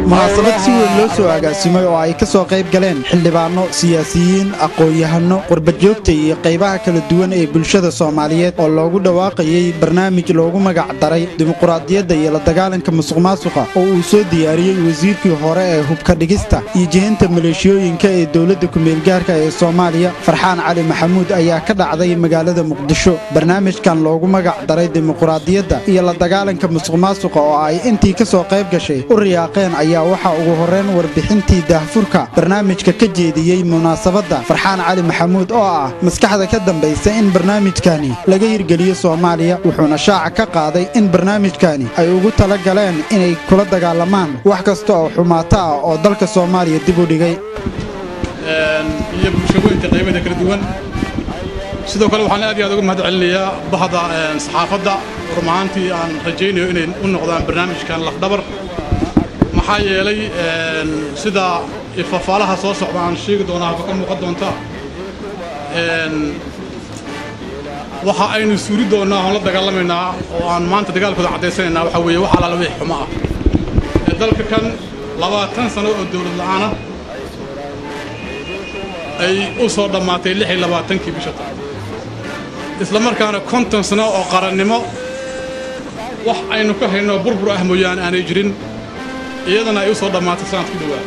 munaasabad si weyn loo soo agaasimay oo ay ka soo qayb galeen xildhibaano siyaasiyiin aqoon-yahano qurbajoogta iyo qaybaha kala duwan ee bulshada Soomaaliyeed oo loogu dhawaaqayay barnaamij loogu magac daray dimuqraadiyadda iyo la dagaalanka musuqmaasuqa oo uu soo diyaariyay wasiirkii hore ee hubka dhigista iyo jihinta maleeshiyooyinka ee dawladda ku meel gaarka ee Soomaaliya Farxaan Cali Maxamuud ayaa ka dhacday magaalada Muqdisho barnaamijkan loogu magac daray dimuqraadiyadda iyo la dagaalanka musuqmaasuqa oo ay intii ka soo qayb gashay u riyaaqeen ayaa waxa ugu horeen warbixintii daahfurka barnaamijka ka jeediyay munaasabadda Farxaan Cali Maxamuud oo ah maskaxda ka dambaysa in barnaamijkani laga hirgeliyo Soomaaliya wuxuuna shaaca ka qaaday in barnaamijkani ay ugu tala galeen inay kula dagaalamaan wax kasta oo xumaata ah oo dalka Soomaaliya dib u dhigay iyo bulshooyinka qaybada kala duwan sidoo kale waxaan aad iyo aad uga mahadcelinayaa bahda saxaafadda rumaantii aan rajaynayo inay u noqdaan barnaamijkan lafdhabar maxaa yeelay sida ifafaalaha soo socda aan sheegi doonaa ka muuqan doonta waxa aynu suuri doonaa oo la dagaalamayna oo aan maanta dagaalkooda cadeysanaynaa waxa weeye waxa la wixii xumaa dalka kan 20 sano oo dawlad la'aan ah ay u soo dhamaatay 26 bisha isla markaana 50 sano oo qarannimo wax aynu ka hayno burbur ah mooyaan aanay jirin iyadana ay u soo dhamaatay sanadkii dhawaa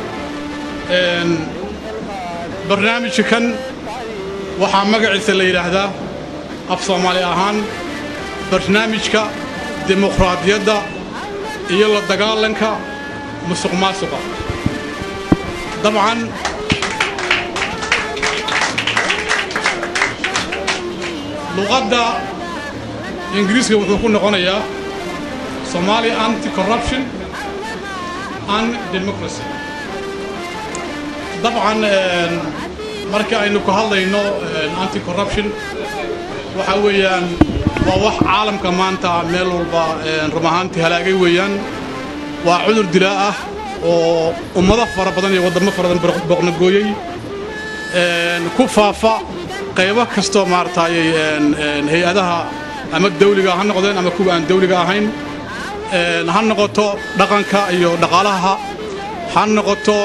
barnaamijkan waxa magaciisa la yiraahdaa af Soomaali ahaan barnaamijka dimuqraadiyadda iyo la dagaalanka musuqmaasuqa dabcan luqadda ingiriisiga wuxuu ku noqonayaa Somali anti-corruption and democracy dabcan marka aynu ku hadlayno anti-corruption waxa weeyaan waa wax caalamka maanta meel walba rumaantii halaagay weeyaan waa cudur dilaa ah oo ummado fara badan iyo wadamo fara badan boqna gooyay ku faafa qaybo kasto maartay hay'adaha ama dawliga ha noqdeen ama kuwa aan dawliga ahayn ha noqoto dhaqanka iyo dhaqaalaha ha noqoto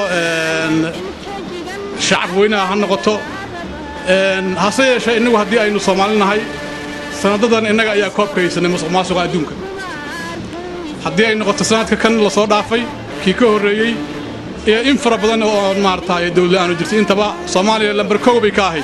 shacab weynaha ha noqoto hase yeeshee inagu haddii aynu Soomaalinahay sanadadan inaga ayaa koobkaysanay musuqmaasuqa adduunka haddii ay noqoto sanadka kan la soo dhaafay kii ka horeeyay ee in fara badan oo maartay dawlad aanu jirtay intaba Soomaaliya lambar 1 bay ka ahayd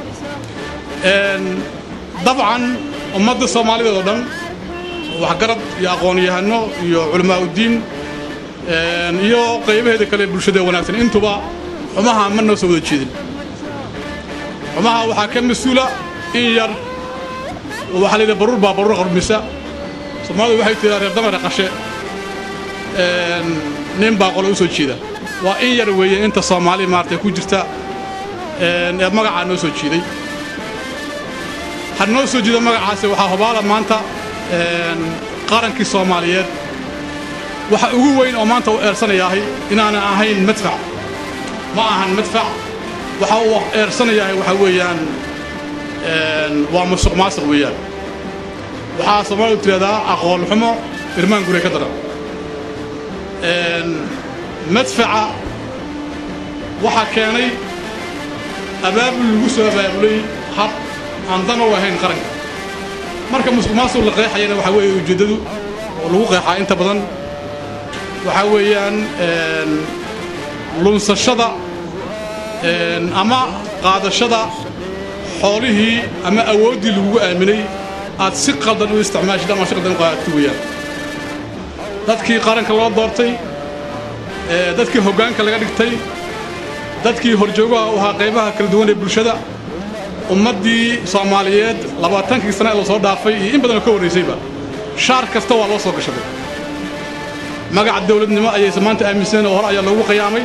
dabcan ummadda Soomaalida oo dhan wax garad iyo aqoon-yahano iyo culimo diin iyo qaybaheeda kale bulshada wanaagsan intuba xumaha ma noo soo wada jeedin xumaha waxa ka masuula in yar waxa la yiraahdaa baruur qarmisa Soomaalidu waxay tiraahdaa damar qashe nin baa qolo u soo jeeda waa in yar weeye inta Soomaali maartay ku jirta magaca noo soo jeeday hadnoo soo jeedo magacaasi waxa hubaala maanta qarankii Soomaaliyeed waxa ugu weyn oo maanta u eersanayahay inaan ahayn madfac ma ahan madfac waxa uu eersanayahay waxa weeyaan waa musuqmaasuq weeyaan waxa Soomaalidu tiraahdaa aqoon xumo irmaan gure ka daran madfaca waxa keenay abaabul lagu soo abaabulay hab aan dano wahayn qaranka marka musuqmaasuq la qeexayna waxa weeye ujeedadu oo lagu qeexaa inta badan waxa weeyaan lunsashada ama qaadashada xoolihii ama awoodii lagu aaminay aad si qaldan u isticmaashid ama shaqadan qaadto weeyaan dadkii qaranka loo doortay dadkii hoggaanka laga dhigtay dadkii horjoogaha u ahaa qaybaha kala duwan ee bulshada ummadii Soomaaliyeed 20 sano la soo dhaafay in badan ka wareysayba shaar kasta waa loo soo gashaday magaca dawladnimo ayay maanta aaminsan oo hor ayaa lagu qiyaamay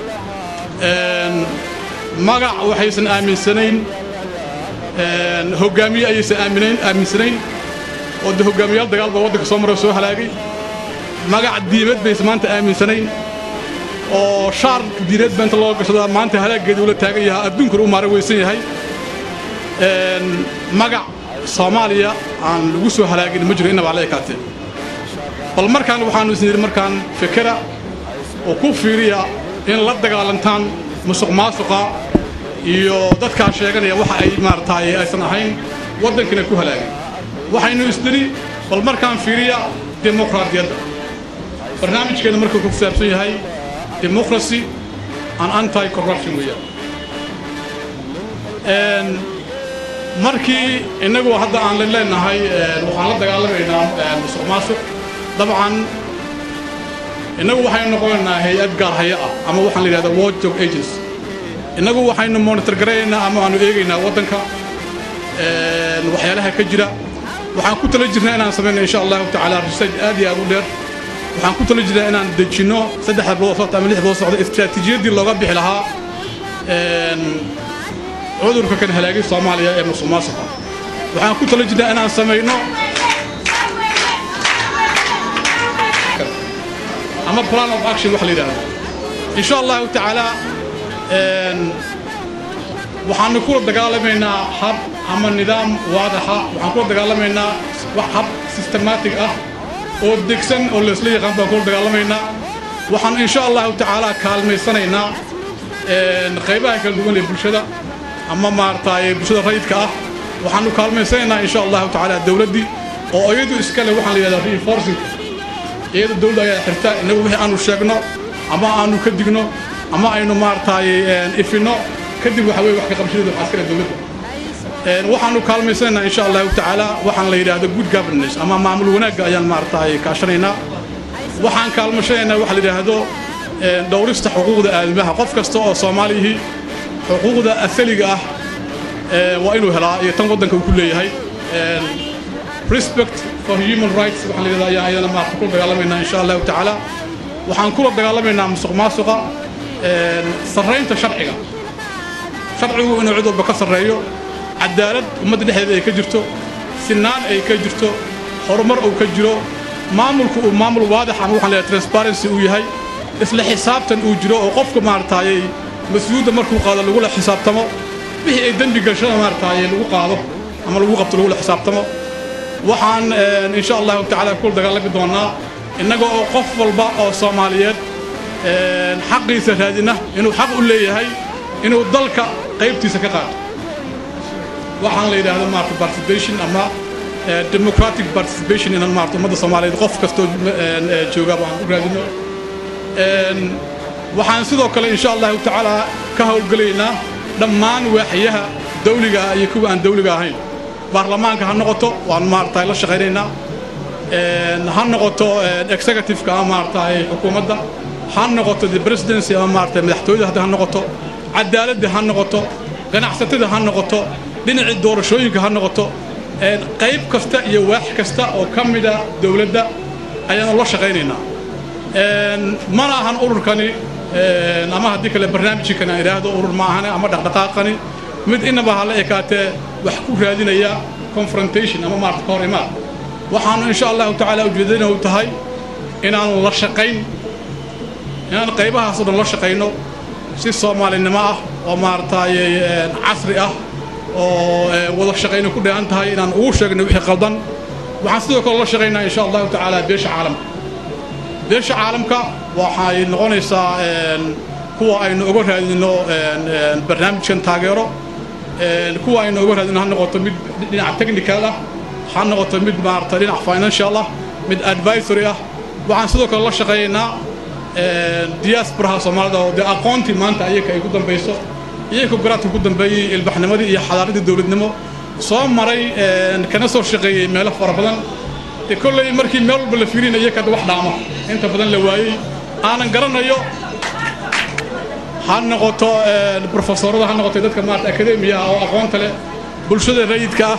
magac waxaysan aaminsanayn hogaamiye ayaysan aaminsanayn oo hogaamiyaal dagaal baa waddanka soo maray soo halaagay magac diimeed bay maanta aaminsanayn oo shaar diimeed baa inta loo gashadaa maanta halaageedu la taagan yahay adduunka u maaray weysan yahay magac Soomaaliya aan lagu soo halaagin ma jiro inaba la ekaatay bal markaan waxaanu isniri markaan fikira oo ku fiiriya in la dagaalantaan musuqmaasuqa iyo dadka sheeganaya waxa ay maartay aysan ahayn wadankina ku halaagay waxaynu isdiri bal markaan fiiriya dimuqraadiyadda barnaamijkeena markuu ku saabsan yahay democracy and anti corruption markii inagu hadda aan leenahay waxaan la dagaalameynaa musuqmaasuq dabcan inagu waxaynu noqonaynaa hay'ad gaar haya ah ama waxaan la yiraahdaa watchdog agency inagu waxaynu monitor gareynaa ama aanu eegaynaa wadanka waxyaalaha ka jira waxaan ku tala jirnaa inaan sameeyno insha Allah ta'ala research aad iyo aad u dheer waxaan ku tala jirnaa inaan dejino 3 bilood ama 6 bilood socdo istiraatiijiyadii looga bixi lahaa cudurka kan halaagay Soomaaliya ee musuqmaasuqa waxaan ku tala jirnaa inaan sameeyno ama plan of action wax la yiraahdo insha Allah ta'ala waxaan ku dagaalameynaa hab ama nidaam waadaxa waxaan ku dagaalameynaa wax hab systematic ah oo degsan oo la isla yaqaan baan ku dagaalameynaa waxaan insha Allah ta'ala kaalmeysanaynaa qaybaha kala duwan ee bulshada ama maartay bulshada rayidka ah waxaan u kaalmeysanaynaa insha Allah ta'ala dawladdi oo ayadu iska leh waxaan leeyahay reinforcing iyada dawladda ayaa xirta inagu wixii aanu sheegno ama aanu ka digno ama aynu maartay ifino kadib waxa weey wax ka qabashada askari dawladda waxaanu kaalmeysanaynaa insha Allah ta'ala waxaan la yiraahdo good governance ama maamul wanaag ayaan maartay ka shaqeynaa waxaan kaalmeysanaynaa wax la yiraahdo dawrista xuquuqda aadamaha qof kasta oo Soomaaliyeed xuquuqda asaliga ah waa inuu helaa iyo tan wadanka uu ku leeyahay respect for human rights waxaan la yiraahdaa ayana ma ku dagaalameynaa insha Allah ta'ala waxaan ku dagaalameynaa musuqmaasuqa sareynta sharciga sharcigu inuu cid walba ka sareeyo cadaalad ummadda dhexdeeda ay ka jirto sinaan ay ka jirto horumar uu ka jiro maamulku uu maamul waadax ah waxaan leeyahay transparency uu yahay isla xisaabtan uu jiro oo qofka maartay mas'uuliyadda markuu qaado lagu la xisaabtamo wixii ay dambi gashada maartay lagu qaado ama lagu qabto lagu la xisaabtamo waxaan insha Allah ta'ala ku dagaalami doonaa inaga oo qof walba oo Soomaaliyeed xaqiisa raadina inuu xaq u leeyahay inuu dalka qaybtiisa ka qaato waxaan la yiraahdo marka participation ama democratic participation in marka ummadda Soomaaliyeed qof kasto jooga baan u raadino waxaan sidoo kale insha Allah ta'ala ka hawlgaleynaa dhammaan waaxiyaha dawliga iyo kuwa aan dawliga ahayn baarlamaanka ha noqoto waan maartay la shaqeynayna ha noqoto executive ka maartay xukuumadda ha noqoto the presidency ama maartay madaxtooyada ha noqoto cadaaladda ha noqoto ganacsatada ha noqoto dhinaca doorashooyinka ha noqoto qayb kasta iyo waax kasta oo kamida dawladda ayaan la shaqeynaynaa mana ahan ururkani ama hadii kale barnaamijkana iraahdo urur ma ahan ama dhaqdhaqaaqani mid inaba hala ekaatee wax ku raadinaya confrontation ama maarta ka hor imaad waxaan insha Allah ta'ala ujeedinaa u tahay inaan la shaqeyn inaan qaybahaas oo la shaqeyno si Soomaalinimo ah oo maartay casri ah oo wada shaqeyno ku dheehan tahay inaan ugu sheegno wixii qaldan waxaan sidoo kale la shaqeynaa insha Allah ta'ala beesha caalamka waxay noqonaysaa kuwa aynu uga raadino barnaamijkan taageero kuwa aynu uga raadino ha noqoto mid dhinaca technical ah ha noqoto mid maartay dhinaca financial ah mid advisory ah waxaan sidoo kale la shaqeynaa diaspora Soomaalida oo aqoonti maanta ayaga ay ku dambayso iyaga garaadka ku dambeeyay ilbaxnimadii iyo xadaaradii dawladnimo soo maray kana soo shaqeeyay meelo fara badan كل مركي مال بالفيرين يكاد واحد عامه أنت بدن لواي أنا قرنايو هنقطة البروفيسور ده هنقطة ده كمان أكاديمية أو أقوام تله بلشة الرئيد كا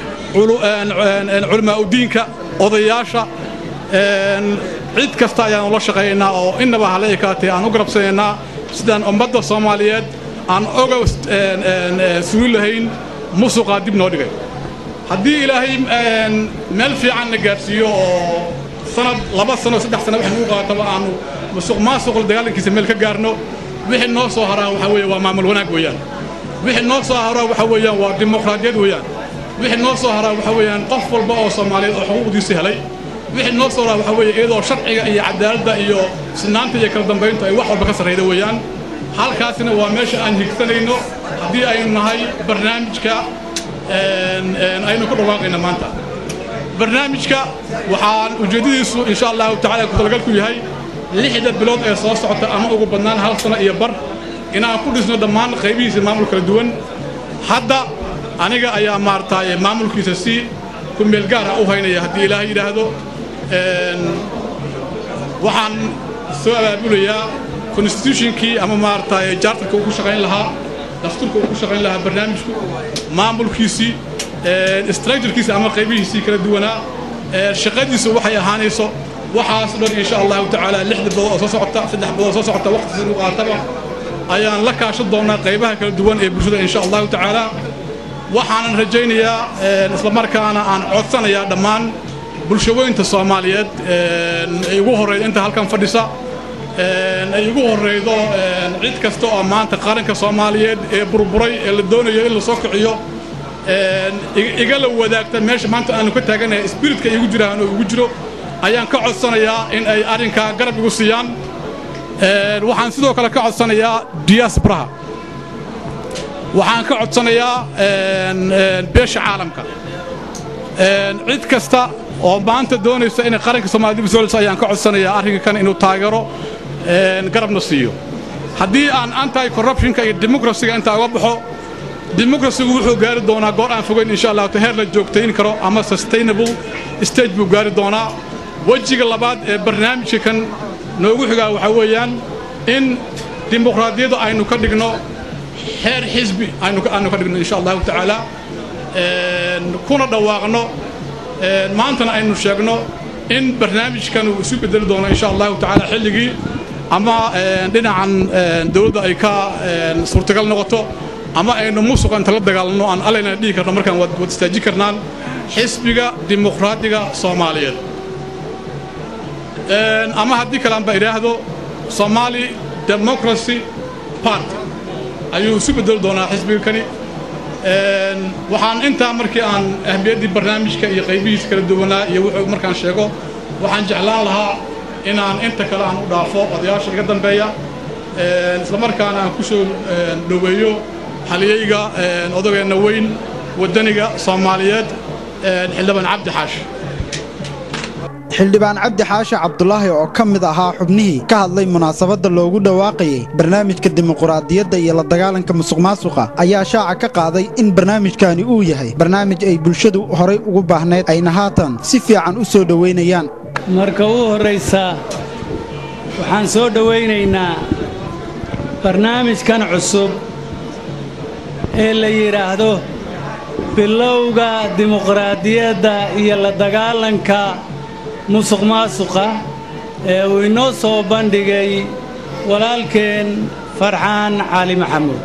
علماء الدين كا قضياشة عيد كستايا الله شقينا أو إن بحالي كاتي أنا أقرب سينا سدان أمبد الصوماليات أنا أوجست سويلهين موسيقى دي بنودي هدي إلهي مال في عنا جارسيو سنة لباس سنة 6 سنة وحنوقة طبعا مسوق ما سوق الدجال كيس ملك جارنو وح الناس هرا وحوي ومعمل هناك ويان وح الناس هرا وحوي وديمقراطية ويان وح الناس هرا وحوي قفل بقى صومالي حقوق دي سهلي wixii noo soo waxa weeye iyadoo sharciga iyo cadaaladda iyo sinaanta iyo kala dambeynta ay wax walba ka sarreeyda weeyaan halkaasina waa meesha aan higsanayno haddii aynu nahay barnaamijka aynu ku dhawaaqayna maanta barnaamijka waxaan ujeedadiisu insha allahu tacaala ku talagalku yahay 6 bilood ee soo socota ama ugu badnaan 1 sano iyo bar inaan ku dhisno dhammaan qaybihiisa maamul kala duwan hadda aniga ayaa maartay maamulkiisa si ku meel gaar ah u haynaya haddii ilaahay yiraahdo waxaan soo abaabulayaa constitutionkii ama maartay jaartarka uu ku shaqayn lahaa dastuurka uu ku shaqayn lahaa barnaamijku maamulkiisii structurekiisa ama qaybihiisa kala duwanaa shaqadiisu waxay ahaanayso waxaas dhan insha Allah taala 6 bilood oo soo socota 3 bilood oo soo socota waqti si uu qaataba ayaan la kaashan doonaa qaybaha kala duwan ee bulshada insha Allah taala waxaan rajaynayaa isla markaana aan codsanayaa dhammaan bulshooyinka Soomaaliyeed ay ugu horeeyay inta halkan fadhisa ay ugu horeeydo cid kasta oo maanta qaranka Soomaaliyeed ee burburay ee la doonayo in la soo kiciyo igala wadaagta meesha maanta aanu ka taaganahay spiritka igu jiraan oo ugu jiro ayaan ka codsanayaa in ay arinka garab igu siiyaan waxaan sidoo kale ka codsanayaa diaspora waxaan ka codsanayaa beesha caalamka cid kasta oo maanta doonaysa in qaranka Soomaaliyeed dib u soo ayaan ka codsanayaa arrinka kan inuu taageero garabna siiyo haddii aan anti corruptionka iyo democracy-ga inta uga baxo democracy-gu wuxuu gaari doonaa goor aan fogeyn insha Allah heer la joogtayn karo ama sustainable stage buu gaari doonaa wajiga labaad ee barnaamijka kan noogu xigaa waxa weeyaan in dimuqraadiyadda aynu ka dhigno heer xisbi aynu ka dhigno insha Allah taala kuna dhawaaqno maantana aynu sheegno in barnaamijkan uu isu bedeli doono insha Allah taala xilligii ama dhinacan dawladda ay ka suurtagal noqoto ama aynu musuqan tala dagaalno aan alayna dhigi karno markaan wad istaaji karnaan xisbiga dimuqraadiga Soomaaliyeed ama haddii kale aan ba iraahdo Somali Democracy Party ayuu isu bedeli doonaa xisbiga kani waxaan inta markii aan ahmiyadii barnaamijka iyo qaybihiisa kala duwanaa iyo wuxuu markaan sheego waxaan jeclaan lahaa inaan inta kale aan u dhaafo odayaasha iga dambeeya isla markaana aan ku soo dhaweeyo haliyayga odageena weyn wadaniga Soomaaliyeed xildhibaan Cabdi Xaashi xildhibaan Cabdi Xaashi Cabdullaahi oo ka mid ahaa xubnihii ka hadlay munaasabadda loogu dhawaaqayay barnaamijka dimuqraadiyadda iyo la dagaalanka musuqmaasuqa ayaa shaaca ka qaaday in barnaamijkani uu yahay barnaamij ay bulshadu horay ugu baahneed ayna haatan si fiican u soo dhaweynayaan marka uu horeysa waxaan soo dhaweynaynaa barnaamijkan cusub ee la yiraahdo bilowga dimuqraadiyadda iyo la dagaalanka musuqmaasuqa ee uu inoo soo bandhigay walaalkeen Farxaan Cali Maxamuud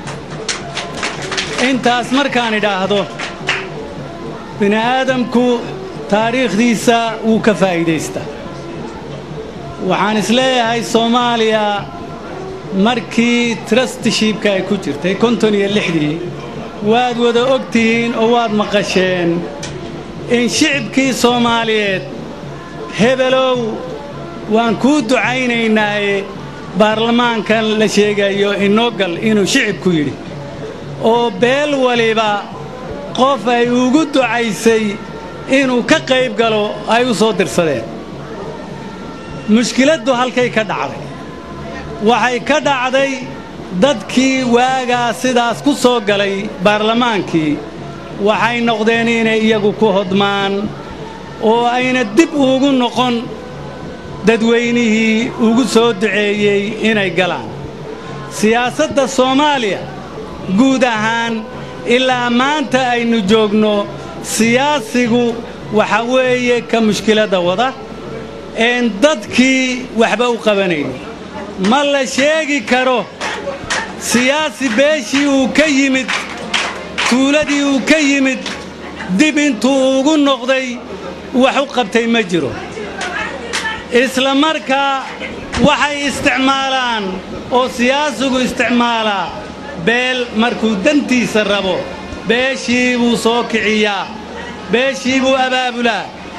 intaas markaan idhaahdo bini'aadamku taariikhdiisa wuu ka faa'iidaystaa waxaan isleeyahay Soomaaliya markii trusteeshipka ay ku jirtay 56 waad wada ogtihiin oo waad maqasheen in shicibkii Soomaaliyeed hebelow waan ku ducaynaynaa baarlamaankan la sheegayo inoogal inuu shicibku yiri oo beel waliba qof ay ugu ducaysay inuu ka qayb galo ay u soo dirsadeen mushkiladdu halkay ka dhacday waxay ka dhacday dadkii waagaa sidaas ku soo galay baarlamaankii waxay noqdeen inay iyagu ku hodmaan oo ayna dib ugu noqon dadweynihii ugu soo duceeyay inay galaan siyaasadda Soomaaliya guud ahaan ilaa maanta aynu joogno siyaasigu waxa weeye ka mushkilada wada een dadkii waxba u qabanayeen ma la sheegi karo siyaasi beeshii uu ka yimid tuuladii uu ka yimid dib intuu ugu noqday wax u qabtay ma jiro isla markaa waxay isticmaalaan oo siyaasigu isticmaalaa beel markuu dantiisa rabo beeshii buu soo kiciyaa beeshii buu abaabulaa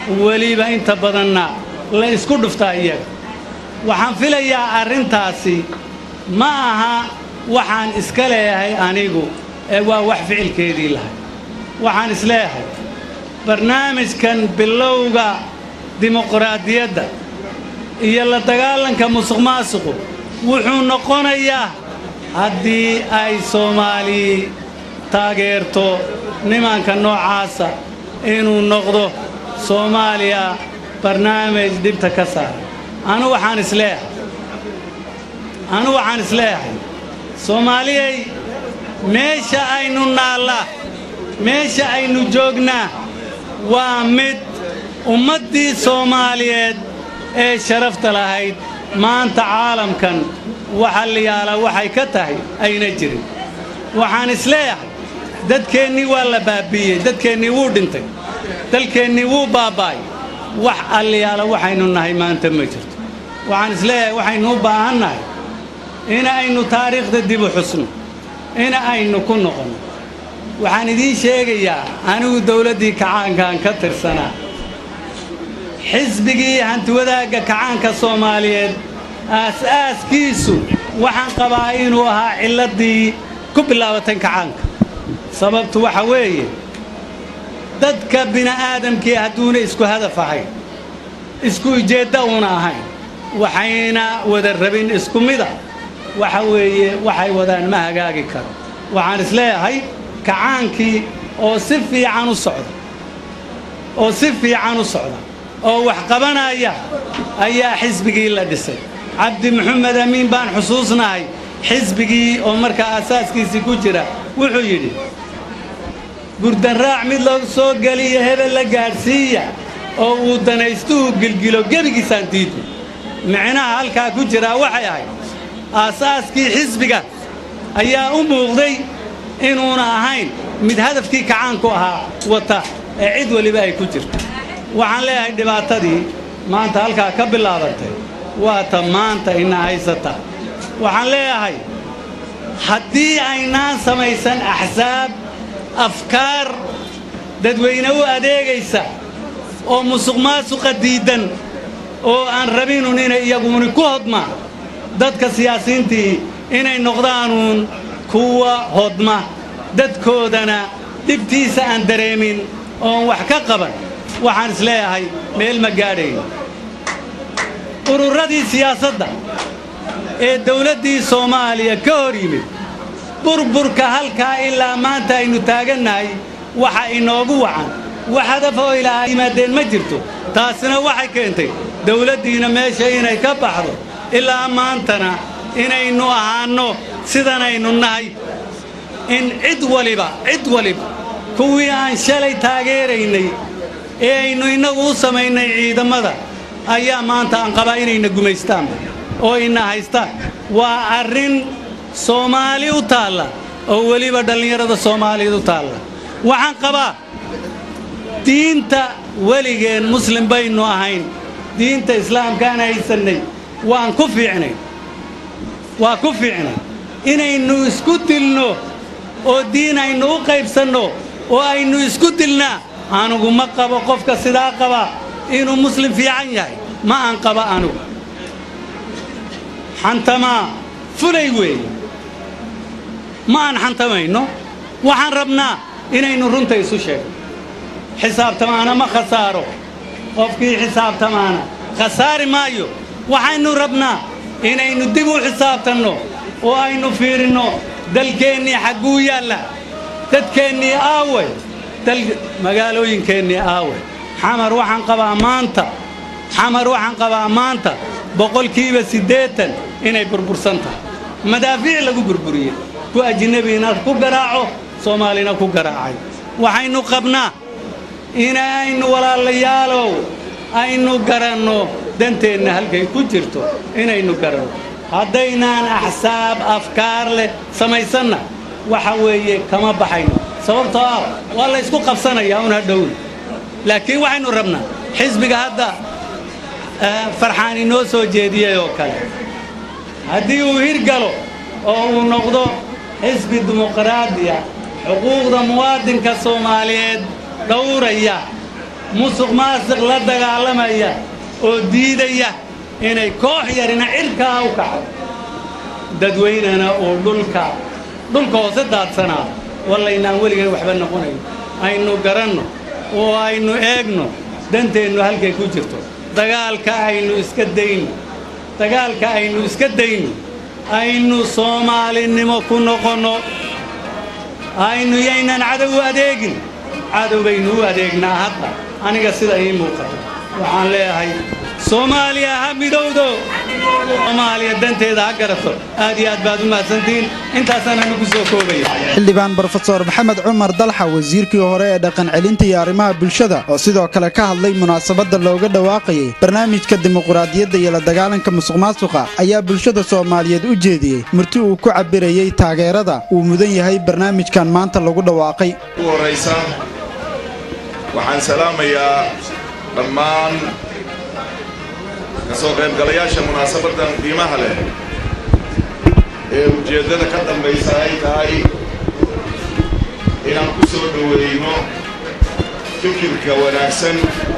weliba inta badanna la isku dhuftaa iyaga waxaan filayaa arrintaasi ma aha waxaan iska leeyahay anigu ee waa wax ficilkeedii lahay waxaan isleeyahay barnaamijkan bilowga dimuqraadiyadda iyo la dagaalanka musuqmaasuqu wuxuu noqonayaa haddii ay Soomaali taageerto nimanka noocaasa inuu noqdo Soomaaliya barnaamij dibta ka saar anu waxaan isleeyahay Soomaaliyay meesha aynu naallaa meesha aynu joognaa waa mid ummaddii Soomaaliyeed ee sharafta lahayd maanta caalamkan waxa la yaala waxay ka tahay ayna jirin waxaan isleeyahay dadkeennii waa la baabiiyey dadkeennii wuu dhintay dalkeennii wuu baaba'ay wax allayaala waxaynu nahay maanta ma jirto waxaan isleeyahay waxaynu u baahannahay in aynu taariikhda dib u xusno in aynu ku noqono waxaan idiin sheegayaa anigu dawladdii kacaankaan ka tirsanaa xisbigii hantiwadaagga kacaanka Soomaaliyeed aasaaskiisu waxaan qabaa inuu ahaa ciladii ku bilaabatay kacaanka sababtu waxa weeye dadka bini'aadamkii hadduuna isku hadaf ahayn isku ujeedda una ahayn waxayna wada rabin isku mida waxa weeye waxay wadaan ma hagaagi karo waxaan isleeyahay kacaankii oo si fiican u socda oo wax qabanaya ayaa xisbigii la dhisay cabdi maxamed amiin baan xusuusnahay xisbigii oo markaa asaaskiisii ku jira wuxuu yidhi gurdan raac mid loo soo galiyo hebel la gaadhsiiya oo uu danaystuhu gilgilo gebigiisaan diidno micnaha halkaa ku jiraa waxay ahayd aasaaskii xisbiga ayaa u muuqday inuuna ahayn mid hadafkii kacaanku ahaa wata ee cid waliba ay ku jirto waxaan leeyahay dhibaatadii maanta halkaa ka bilaabatay waa ta maanta ina haysata waxaan leeyahay haddii aynaan samaysan axsaab afkaar dadweyne u adeegaysa oo musuqmaasuqa diidan oo aan rabinun inay iyaguni ku hodma dadka siyaasiyiintii inay noqdaanuun kuwa hodma dadkoodana dhibtiisa aan dareemin oon wax ka qaban waxaan isleeyahay meel ma gaadhayn ururadii siyaasadda ee dawladdii Soomaaliya ka hor yimid burburka halkaa ilaa maanta aynu taagannahay waxa inoogu wacan wax hadaf oo ilaa yimaadeen ma jirto taasina waxay keentay dawladdiina meesha inay ka baxdo ilaa maantana inaynu ahaanno sidanaynu nahay in cid waliba kuwii aan shalay taageeraynay ee aynu inagu u samaynay ciidamada ayaa maanta aan qabaa inayna gumaystaan oo ina haystaan waa arrin Soomaali u taala oo waliba dhalinyarada Soomaaliyeed u taala waxaan qabaa diinta waligeen muslim baynu ahayn diinta islaamka aan haysanay waan ku fiicnay inaynu isku dilno oo diin aynu u qaybsanno oo aynu isku dilnaa anugu ma qabo qofka sidaa qaba inuu muslim fiican yahay ma aan qaba anugu xantama fulay weeye ma aan xantamayno waxaan rabnaa inaynu runta isu sheegno xisaabtamaana ma khasaaro qofkii xisaabtamaana khasaari maayo waxaynu rabnaa inaynu dib u xisaabtanno oo aynu fiirino dalkeennii xagguu yaalla dadkeennii aawe magaalooyinkeennii aawe xamar waxaan qabaa maanta boqolkiiba 80 inay burbursan tahay madaafiic lagu burburiyey ku ajnabiina ku garaaco Soomaalina ku garaacay waxaynu qabnaa inaynu walaalayaalow aynu garanno danteenna halkay ku jirto inaynu garanno haddaynaan axsaab afkaar leh samaysanna waxa weeye kama baxayno sababtoo ah waa la isku qabsanayaa un hadhow laakiin waxaynu rabnaa xisbiga hadda farxaan inoo soo jeediyay oo kale haddii uu hirgalo oo uu noqdo xisbi dimuqraadiya xuquuqda muwaadinka Soomaaliyeed dhowraya musuq maasuq la dagaalamaya oo diidaya inay koox yarina cirkaa u kacdo dadweynana oo dhulka hoose daadsanaa wallaynaan weligay waxba noqonayn aynu garanno oo aynu eegno danteennu halkay ku jirto dagaalka aynu iska dayno aynu soomaalinimo ku noqonno aynu yaynan cadow u adeegin cadow baynu u adeegnaa hadda aniga sida ii muuqata waxaan leeyahay soomaaliya ha midowdo soomaaliya danteeda ha garato aad iyo aad baad u mahadsantihiin intaasaan anigu soo koobaya xildhibaan brofesor maxamed cumar dalxa wasiirkii hore ee dhaqan celinta iyo arrimaha bulshada oo sidoo kale ka hadlay munaasabadda looga dhawaaqayay barnaamijka dimuqraadiyadda iyo la dagaalanka musuqmaasuqa ayaa bulshada Soomaaliyeed u jeediyey murti uu ku cabirayay taageerada uu mudan yahay barnaamijkan maanta lagu dhawaaqay waxaan salaamayaa dhammaan kasoo qaybgalayaasha munaasabadan qiimaha leh ee ujeeddada ka dambaysa ay tahay inaan ku soo dhoweeyno fikirka wanaagsan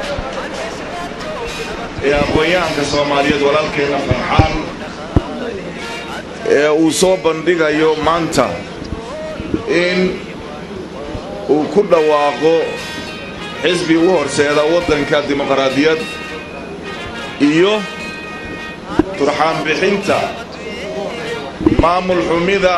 ee aqoonyahanka Soomaaliyeed walaalkeena Farxaan ee uu soo bandhigayo maanta in uu ku dhawaaqo xisbi u horseeda waddanka dimuqraadiyad iyo turxaan bixinta maamul xumida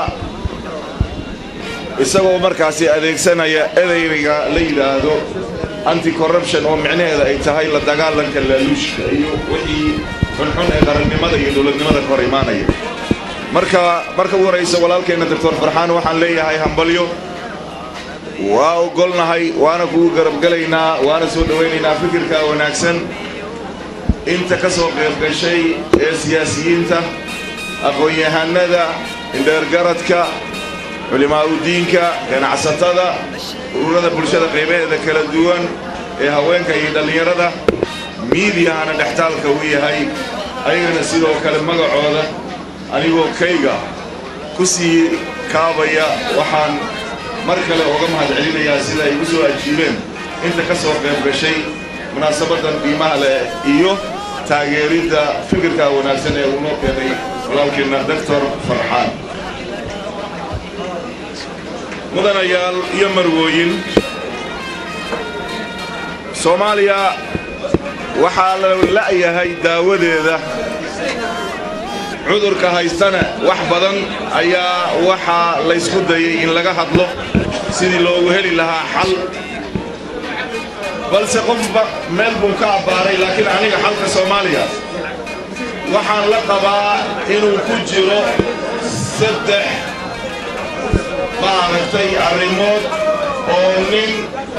isagoo markaasi adeegsanaya ereyga la yiraahdo anti corruption oo micnaheedu ay tahay la dagaalanka laaluushka iyo wixii xunxun ee qarannimada iyo dawladnimada ka hor imaanaya marka ugu horeysa walaalkeena Dr. Farxaan waxaan leeyahay hambalyo waa ogolnahay waana kugu garabgalaynaa waana soo dhawaynaynaa fikirka wanaagsan inta ka soo qayb gashay ee siyaasiyiinta aqoon-yahanada indheergaradka culimaa diinka ganacsatada ururada bulshada qaybaheeda kala duwan ee haweenka iyo dhalinyarada miidiyahana dhextaalka u yahay ayagana sidoo kale magacooda anigoo kayga ku sii kaabaya waxaan mar kale uga mahadcelinayaa sida ay u soo ajiibeen inta ka soo qayb gashay munaasabadan qiimaha leh iyo taageeridda fikirka wanaagsan ee uu noo keenay walaalkeena Dr. Farxaan mudanayaal iyo marwooyin Soomaaliya waxaa la la'yahay daawadeeda cudurka haystana wax badan ayaa waxaa la isku dayay in laga hadlo sidii loogu heli lahaa xal balse qofba meel buu ka abbaaray laakiin aniga xalka Soomaaliya waxaan la qabaa inuu ku jiro saddex maaragtay arrimood oo nin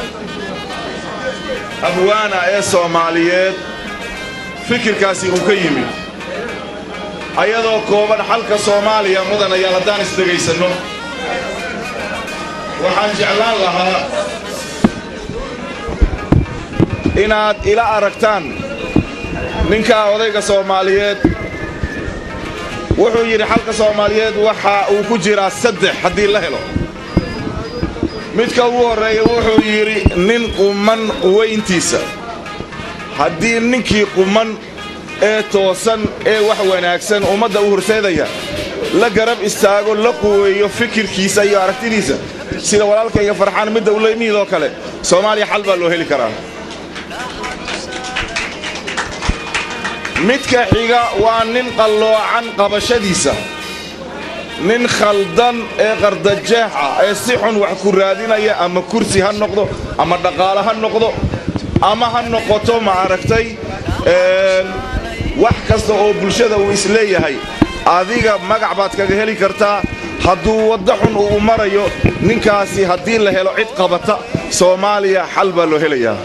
abwaana ee Soomaaliyeed fikirkaasi uu ka yimid ayadoo kooban xalka Soomaaliya mudanayaal haddaan isdhegaysano waxaan jeclaan lahaa inaad ila aragtaan ninka odayga Soomaaliyeed wuxuu yiri xalka Soomaaliyeed waxa uu ku jiraa saddex hadii la helo midka ugu horeeya wuxuu yiri nin quman quweyntiisa hadii ninkii quman ee toosan ee wax wanaagsan ummadda u horseedaya la garab istaago la quweeyo fikirkiisa iyo aragtidiisa sida walaalkayga Farxaan mid dawladnimada kale Soomaaliya xal baa loo heli karaa midka xiga waa nin qalloocan qabashadiisa nin khaldan ee qardajeexa ee si xun wax ku raadinaya ama kursi ha noqdo ama dhaqaale ha noqdo ama ha noqoto ma aragtay wax kasta oo bulshada uu isleeyahay adiga magac baad kaga heli kartaa hadduu waddo xun uu marayo ninkaasi haddii la helo cid qabata Soomaaliya xal baa loo helayaa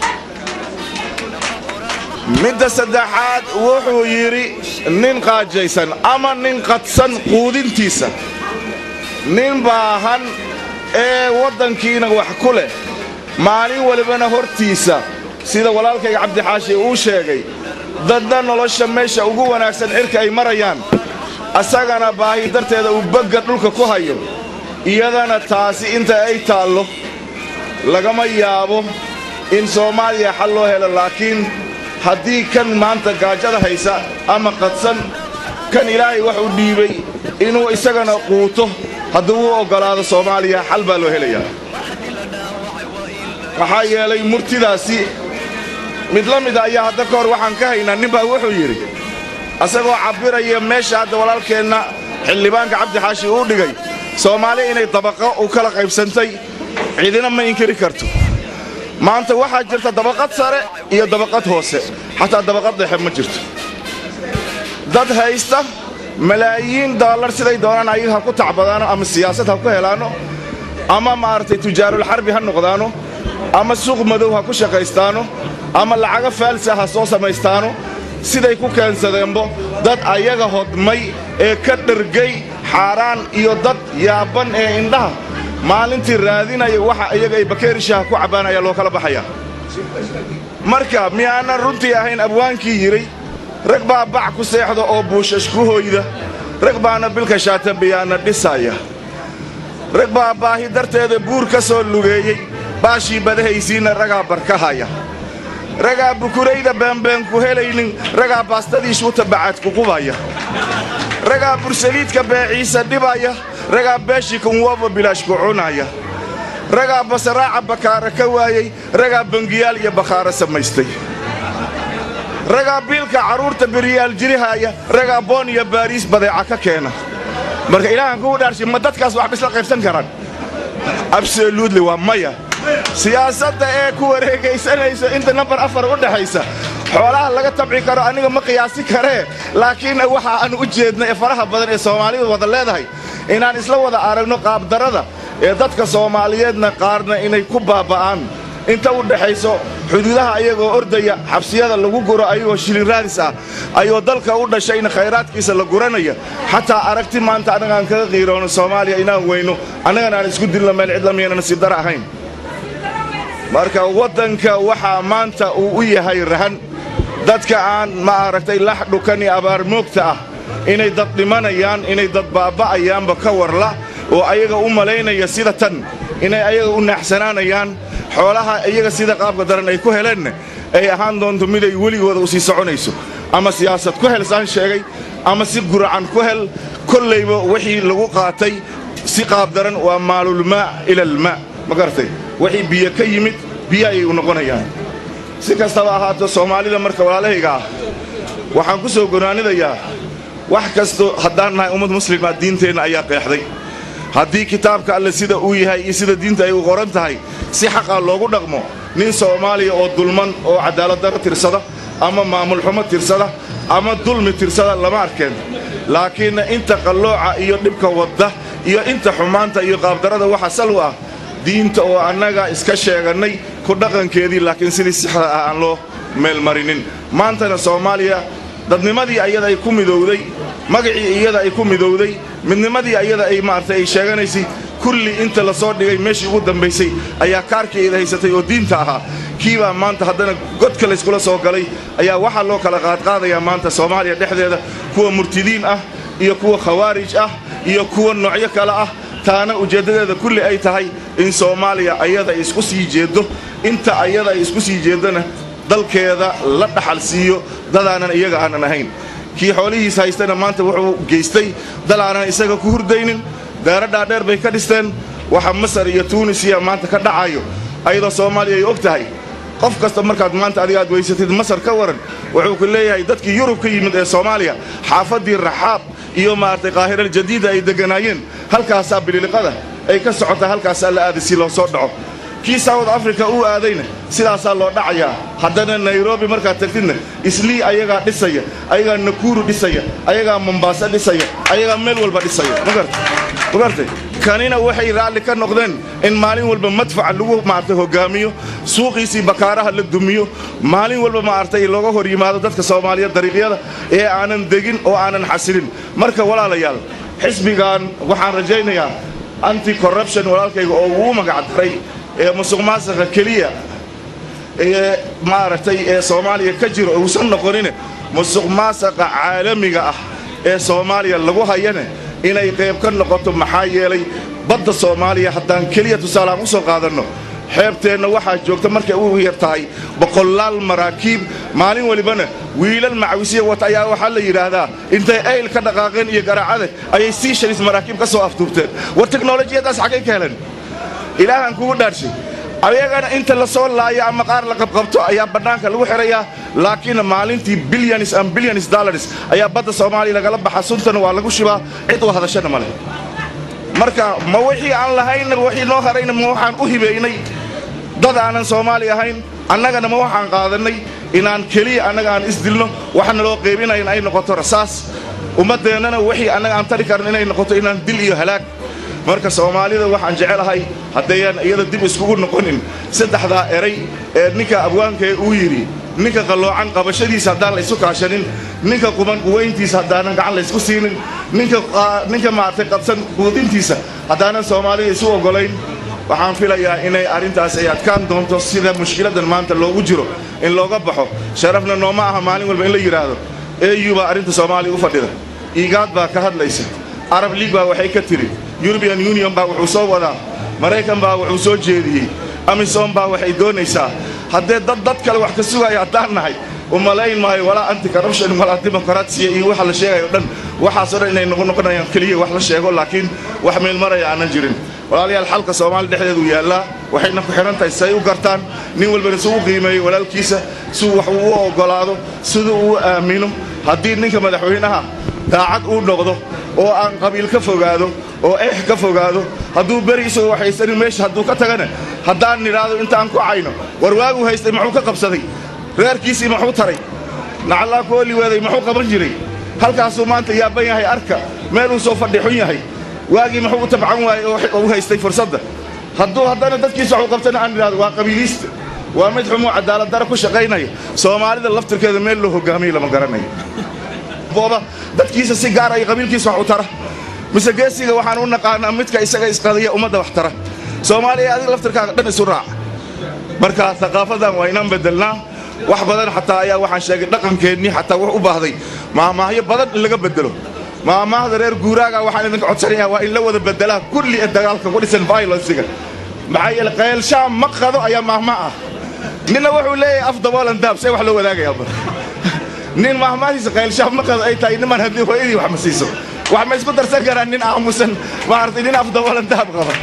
midda saddexaad wuxuu yiri nin qaajaysan ama nin qadsan quudintiisa nin baahan ee waddankiina wax ku leh maalin walibana hortiisa sida walaalkayga Cabdi Xaashi uu sheegay dadna nolosha meesha ugu wanaagsan cirka ay marayaan asagana baahi darteeda uu bagga dhulka ku hayo iyadana taasi inta ay taallo lagama yaabo in Soomaaliya xal loo helo laakiin haddii kan maanta gaajada haysa ama qadsan kan ilaahay wax u dhiibay inuu isagana quuto hadduu u ogolaado Soomaaliya xal baa loo helayaa waxaa yeelay murtidaasi mid la mid ayaa hadda ka hor waxaan ka haynaa nin baa wuxuu yidhi asagoo cabiraya meesha hadda walaalkeenna xildhibaanka Cabdi Xaashi uu dhigay Soomaaliya inay dabaqo u kala qaybsantay ciidina ma inkiri karto maanta waxaa jirta dabaqad sare iyo dabaqad hoose xataa dabaqad dhexe ma jirto dad haysta malaayiin dollar siday doonaan ayaga ku tacbadaano ama siyaasad ha ku helaano ama maartay tujaarul harbi ha noqdaano ama suuq madow ha ku shaqaystaano ama lacaga faalsa ha soo samaystaano siday ku keensadeenbo dad ayaga hodmay ee ka dhargay xaaraan iyo dad yaaban ee indhaha maalintii raadinaya waxa ayaga ay bakeerishaha ku cabaanaya loo kala baxaya marka miyaanan runtii ahayn abwaankii yiray rag baa bac ku seexdo oo buushash ku hooyda rag baana bilka shaatan biyaana dhisaya rag baa baahi darteeda buur ka soo lugeeyay baashii badahaysiina ragaa barkahaya ragaa bukurayda beenbeen ku helaynin ragaa baastadii shuuta bacad ku qubaya ragaa bursaliidka beeciisa dhibaya ragaa beeshii kunwaba bilaash ku cunaya ragaa basaraaca bakaara ka waayay ragaa bangiyaal iyo bakhaara samaystay ragaa biilka carruurta beriyaal jirihaya ragaa boon iyo baariis badeeca ka keena marka ilaahan kugu dhaarshi ma dadkaas wax bisla qaybsan karaan absolutely waa maya siyaasadda ee ku wareegaysanaysa inta number 4 u dhaxaysa xoolaha laga tabci karo aniga ma qiyaasi karee laakiin waxa aan u jeednay ee faraha badan ee Soomaalidu wada leedahay inaan isla wada aragno qaab darada ee dadka Soomaaliyeedna qaarna inay ku baaba'aan inta u dhaxayso xuduudaha ayagoo ordaya xabsiyada lagu guro ayagoo shilin raadis ah ayoo dalka u dhashayna khayraadkiisa la guranaya xataa aragti maanta anaga aan kaga qiiroono Soomaaliya inaan weyno anagana aan isku dilno meel cid lamiyana nasiib dara ahayn marka wadanka waxa maanta uu u yahay rahan dadka aan ma aragtay lax dhukan iyo abaar moogta ah inay dad dhimanayaan inay dad baaba'ayaanba ka warla oo ayaga u maleynaya sida tan inay ayaga u naaxsanaanayaan xoolaha ayaga sida qaabka daran ay ku heleen ay ahaan doonto mid ay weligooda u sii soconayso ama siyaasad ku helsaan sheegay ama si guracan ku hel kullayba wixii lagu qaatay si qaab daran waa maalul maa ila al maa ma gartay wixii biyo ka yimid biyo ay u noqonayaan si kastaba ahaato Soomaalida marka walaalahayga waxaan ku soo gonaanidayaa wax kasto haddaan nahay ummad muslima diinteena ayaa qeexday haddii kitaabka alle sida uu yahay iyo sida diinta ay u qoran tahay si xaqa loogu dhaqmo nin Soomaaliya oo dulman oo cadaalad darro tirsada ama maamul xumo tirsada ama dulmi tirsada lama arkeen laakiin inta qallooca iyo dhibka wadda iyo inta xumaanta iyo qaabdarada waxa sal u ah diinta oo annaga iska sheeganay ku dhaqankeedii laakiin sidii saxda ah aan loo meel marinin maantana Soomaaliya dadnimadii ayada ay ku midowday magacii iyada ay ku midowday midnimadii ayada ay maartay ay sheeganaysay kulli inta la soo dhigay meeshii ugu dambaysay ayaa kaarkeeda haysatay oo diinta ahaa kiiba maanta haddana godka la iskula soo galay ayaa waxa loo kala qaadqaadaya maanta Soomaaliya dhexdeeda kuwa murtidiin ah iyo kuwa khawaarij ah iyo kuwa noocyo kale ah taana ujeedadeeda kulli ay tahay in Soomaaliya ayada isku sii jeedo inta ayada isku sii jeedana dalkeeda la dhaxal siiyo dadaanan iyaga aanan ahayn kii xoolihiisa haystana maanta wuxuu geystay dalaanan isaga ku hurdaynin daaradha dheer bay ka dhisteen waxa Masar iyo Tunisia maanta ka dhacayo ayada Soomaaliya ay og tahay qof kasta markaad maanta adiga aad weysatid Masar ka waran wuxuu ku leeyahay dadkii Yurub ka yimid ee Soomaaliya xaafadii Raxaab iyo maartay Qaahira jadiida ay deganaayeen halkaas abiliqada ay ka socota halkaas la aadi si loo soo dhaco kii South Africa uu aadayna sidaas loo dhacayaa haddana Nairobi marka tagtidna isli ayaga dhisaya ayaga Nakuru dhisaya ayaga Mombasa dhisaya ayaga meel walba dhisaya magartay kanina waxay raali ka noqdeen in maalin walba madfac lagu maartay hogaamiyo suuqiisi bakaaraha la dumiyo maalin walba maartay looga hor yimaado dadka Soomaaliyeed dariiqyada ee aanan degin oo aanan xasilin marka walaalayaal xisbigan waxaan rajaynayaa anti corruption walaalkayga oo uu magac daray ee musuqmaasuqa kaliya ee maartay ee Soomaaliya ka jiro oo san noqonin musuqmaasuqa caalamiga ah ee Soomaaliya lagu hayana inay qayb ka noqoto maxaa yeelay badda Soomaaliya haddaan kaliya tusaale u soo qaadano xeebteenna waxaa joogta markay u yartahay boqolaal maraakiib maalin walibana wiilal macawisiya wata ayaa waxaa la yidhaahdaa intay ayl ka dhaqaaqeen iyo garaacada ayay seashalis maraakiib ka soo aftuubteen war teknolojiyadaas xaggay ka heleen ilaahan kugu dhaarshay ayagana inta la soo laayo ama qaar la qabqabto ayaa bannaanka lagu xirayaa laakiin maalintii billions dollars ayaa badda Soomaaliya lagala baxa suntana waa lagu shibaa cid u hadashana ma leh marka ma wixii aan lahayn wixii noo harayna ma waxaan u hibeynay dad aanan Soomaali ahayn annagana ma waxaan qaadanay inaan kaliya annaga aan isdilno waxana loo qeybinayn ay noqoto rasaas ummadeennana wixii annaga aan tari karin inay noqoto inaan dil iyo halaag marka Soomaalida waxaan jecelahay haddayaan iyada dib iskugu noqonin saddexda eray ee ninka abwaanka uu yiri ninka qaloocan qabashadiisa hadaan la isu kaashanin ninka quban quweyntiisa hadaan gacan la isku siinin ninka maartay qabsan quudintiisa hadaan Soomaalida isu ogolayn waxaan filayaa inay arintaas ay adkaan doonto sida mushkiladan maanta loogu jiro in looga baxo sharafna nooma aha maalin walba in la yiraahdo eeyuba arinta Soomaaliya u fadhida iigaad baa ka hadlaysa Arab League baa waxay ka tiri European Union baa wuxuu soo wadaa Mareykan baa wuxuu soo jeediyay Amisom baa waxay doonaysaa haddii dad kale wax ka sugaya hadaan nahay umalayn maayo wala anti corruption wala democracy iyo waxa la sheegayo dhan waxa soo inay noqonayaan kaliya wax la sheego laakiin wax meel maraya aan jirin walaalayaal xalka Soomaaliya dhexdeedu yaala waxayna ku xiran tahay say u gartaan nin walba soo qiimeeyo walaalkiisa suu wax uu ogolaado sidoo uu aamino haddii ninka madaxweynaha daacad uu noqdo oo aan qabiil ka fogaado oo ka fogaado hadduu bariiso waxaysan meesha hadduu ka tagana haddaan niraado intaan ku cayno warwaagu haystay maxuu ka qabsaday reerkiisii maxuu taray nacala kooli weeday maxuu qaban jiray halkaasuu maanta yaaban yahay arka meel uu soo fadhixun yahay waagii maxuu tabcan waayay oo haystay fursadda haddana dadkiisa wuxuu qabtana aan niraado waa qabiilista waa mid xumo cadaalad dara ku shaqaynaya Soomaalida laftirkeeda meel loo hogaamiyo lama garanayo booba dadkiisa si gaar ay qabiilkiisa wax u tara mise geesiga waxaan u naqaanaa midka isaga isqadiya ummadda wax tara Soomaaliya adiga laftirkaaga dhan isu raac marka thaqaafadan waa inaan bedelnaa wax badan xataa ayaa waxaan sheegay dhaqankeennii xataa wax u baahday maamaahiyo badan in laga bedelo maamaahda reer guuraaga waxaan idinka codsanayaa waa in la wada bedelaa kulli dagaalka ku dhisan violence-ga maxay yeelay qeylshaa ma qado ayaa maahma ah nina wuxuu leeyahay af daboolan daab say wax loo wadaagayaa nin maahmaadiisa qeylshaa ma qado ay tahay niman haddii hooyadii wax ma siiso wax ma isku darsan karaan nin aamusan maartay nin af daboolan daab qaba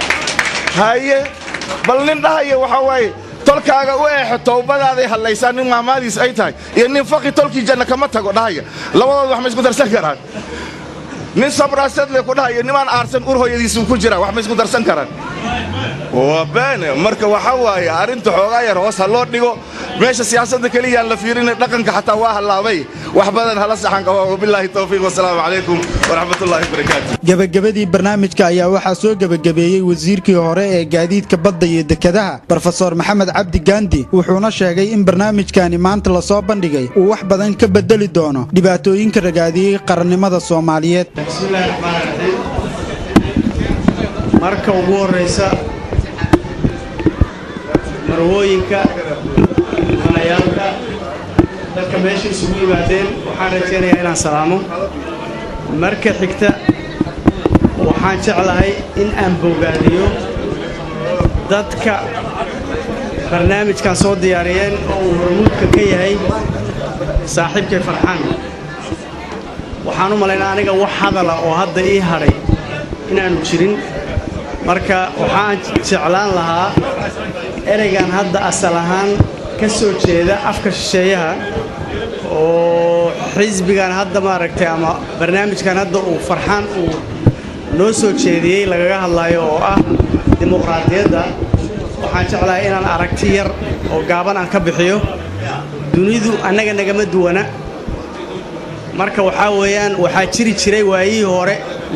haye bal nin dhahayo waxa waaye tolkaaga u eexo toobadaada halaysan nin maamaadiis ay tahay iyo nin faqi tolkii janna kama tago dhahaya labadooda wax ma isku darsan karaan nin sabrasad le ku dhahayo niman aarsan ur hooyadiisu ku jira wax ma isku darsan karaan waa baan marka waxa waaye arinta xoogaa yar hoos loo dhigo meesha siyaasadda kaliya la fiirinay dhaqanka xataa waa halaabay wax badan hala saxan qabo billahi tawfiiq wassalaamu alaykum wa rahmatullahi wa barakatuh gabagabadii barnaamijka ayaa waxa soo gabagabeeyay wasiirkii hore ee gaadiidka badda iyo dekedaha Professor Maxamed Cabdi Gandi wuxuuna sheegay in barnaamijkani maanta la soo bandhigay uu wax badan ka bedeli doono dhibaatooyinka ragaadiyay qarannimada Soomaaliyeed bismillaahir rahmaanir rahiim marka ugu horeysa marwooyinka manayaalka dadka meesha isugu yimaadeen waxaan rajaynayaa inaan salaamo marka xigta waxaan jeclahay in aan bogaadiyo dadka barnaamijkan soo diyaariyeen oo uu hormuudka ka yahay saaxiibkay Farxaan waxaan u maleynaa aniga wax hadala oo hadda ii haray inaanu jirin marka waxaan jeclaan lahaa ereygan hadda asal ahaan ka soo jeeda afka shisheeyaha oo xisbigan hadda maaragtay ama barnaamijkan hadda uu Farxaan uu noo soo jeediyay lagaga hadlayo oo ah dimuqraadiyadda waxaan jeclahay inaan aragti yar oo gaaban aan ka bixiyo dunidu annaga nagama duwana marka waxa weeyaan waxa jiri jiray waayii hore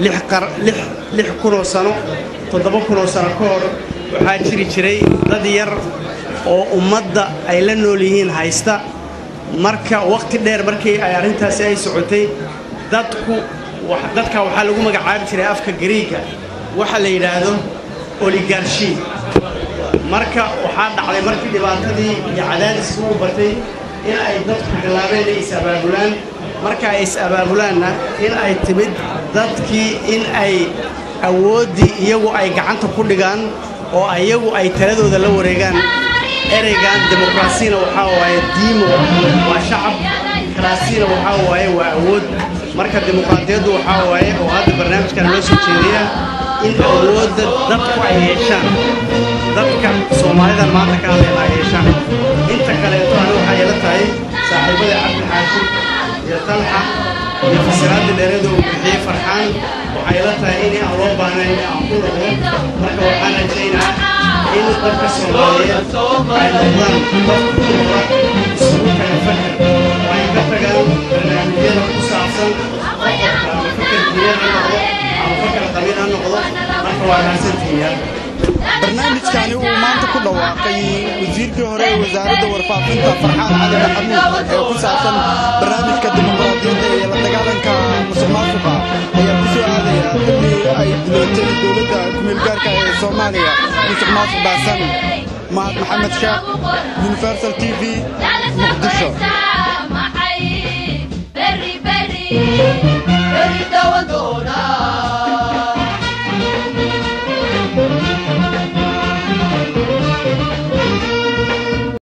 6,000 sano 7,000 sano ka hor waxa jiri jiray dad yar oo ummadda ay la nool yihiin haysta marka waqti dheer markii ay arintaasi ay socotay dadka waxa lagu magacaabi jiray afka Greek waxa la yiraahdo oligarchy marka waxa dhacday markii dhibaatadii iyo cadaadisku u batay in ay dadku bilaabeen is abaabulaan marka ay is abaabulaanna in ay timid dadkii in ay awoodii iyagu ay gacanta ku dhigaan oo ayagu ay taladooda la wareegaan ereygan dimuqraasiyana waxaa waaye diimo waa shacab karaasiyana waxaa waaye waa awood marka dimuqraadiyaddu waxaa waaye oo hadda barnaamijkan loo soo jeediya in awoodda dadku ay yeeshaan dadka Soomaalidan maanta ka hadlayna ay yeeshaan inta kaleeto anigu waxay ila tahay saaxiibada Cabdi Xaashi iyo Talxa iyo fasiraadda dheereed oo bixiyay Farxaan waxay ila tahay in aan loo baahnayn in aan ku noqdo marka waxaan rajaynayaa in dadka Soomaaliyeed ay noqdaan dadka isugu kala fakar oo ay ka tagaan barnaamijyada ku saabsan fakar diyaar noqdo ama fakar qabiil ha noqdo marka waa raasatiyaa barnaamijkani uu maanta ku dhawaaqay wasiirkii hore ee wasaaradda warfaafinta Farxaan Cali Maxamuud ee ku saabsan barnaamijka dimuqraadiyadda iyo la dagaalanka musuqmaasuqa ayaa ku soo aadaya xilli ay dilootay dowladda ku-meelgaarka ee Soomaaliya musuqmaasuq baasan. Maxamed Sheekh, Universal TV, Muqdisho.